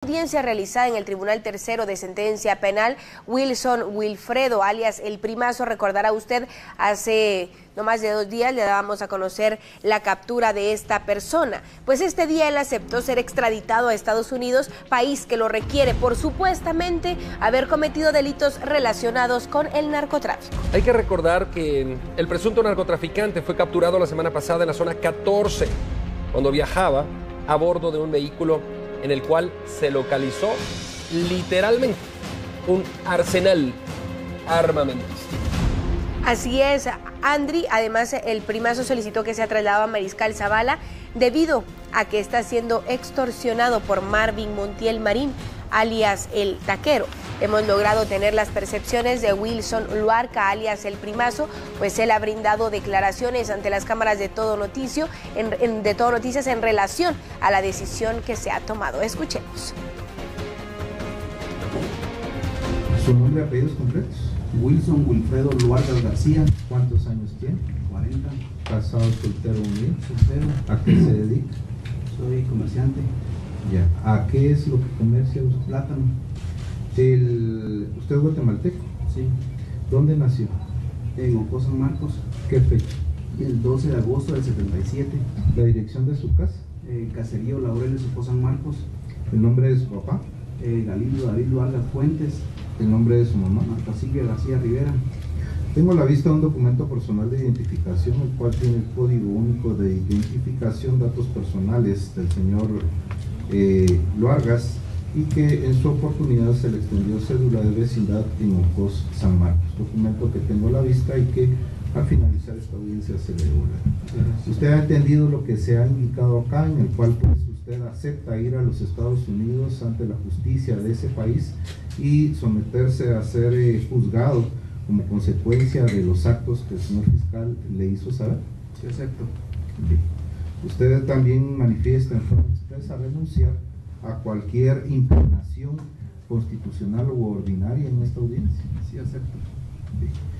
audiencia realizada en el Tribunal Tercero de Sentencia Penal, Wilson Wilfredo, alias El Primazo, recordará usted, hace no más de 2 días le dábamos a conocer la captura de esta persona. Pues este día él aceptó ser extraditado a Estados Unidos, país que lo requiere por supuestamente haber cometido delitos relacionados con el narcotráfico. Hay que recordar que el presunto narcotraficante fue capturado la semana pasada en la zona 14, cuando viajaba a bordo de un vehículo en el cual se localizó literalmente un arsenal armamentístico. Así es, Andri. Además, El Primazo solicitó que sea trasladado a Mariscal Zavala debido a que está siendo extorsionado por Marvin Montiel Marín, alias El Taquero. Hemos logrado tener las percepciones de Wilson Luarca, alias El Primazo, pues él ha brindado declaraciones ante las cámaras de Todo Noticias en relación a la decisión que se ha tomado. Escuchemos. ¿Su nombre y apellidos completos? Wilson Wilfredo Luarca García. ¿Cuántos años tiene? 40. ¿Casado, soltero, unido? Soltero. ¿A qué se dedica? Soy comerciante. Ya. ¿A qué es lo que comercia usted? Plátano. ¿Usted es guatemalteco? Sí. ¿Dónde nació? En Ocó, San Marcos. ¿Qué fecha? El 12 de agosto del 77. ¿La dirección de su casa? Caserío Laureles, Ocó, San Marcos. ¿El nombre de su papá? Galindo David Luarga Fuentes. ¿El nombre de su mamá? Marta Silvia García Rivera. Tengo a la vista un documento personal de identificación, el cual tiene el código único de identificación, datos personales del señor Luargas, y que en su oportunidad se le extendió cédula de vecindad en Ocós, San Marcos. Documento que tengo a la vista y que al finalizar esta audiencia se le devuelve. Usted ha entendido lo que se ha indicado acá, en el cual pues usted acepta ir a los Estados Unidos ante la justicia de ese país y someterse a ser juzgado como consecuencia de los actos que el señor fiscal le hizo saber. Sí, acepto. Bien. Usted también manifiesta en forma expresa renunciar a cualquier impugnación constitucional u ordinaria en esta audiencia. Sí, acepto. Bien.